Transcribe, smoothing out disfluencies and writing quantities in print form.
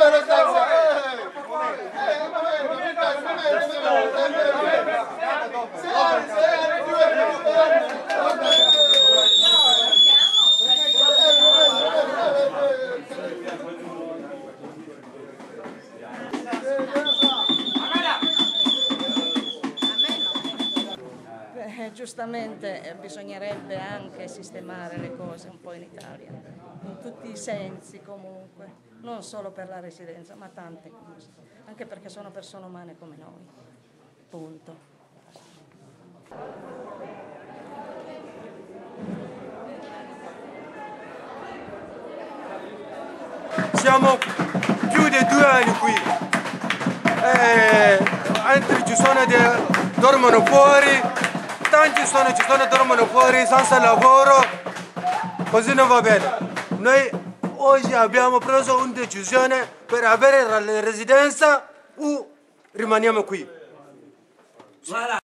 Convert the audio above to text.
Giustamente bisognerebbe anche sistemare le cose un po' in Italia, in tutti i sensi comunque, non solo per la residenza, ma tante cose, anche perché sono persone umane come noi, punto. Siamo più di 2 anni qui, altri dormono fuori. Tanti dormono fuori senza lavoro, così non va bene. Noi oggi abbiamo preso una decisione per avere la residenza o rimaniamo qui.